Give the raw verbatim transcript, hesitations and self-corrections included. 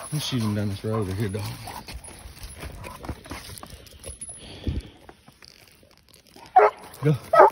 Let's shoot him down this road over here, dog. Go.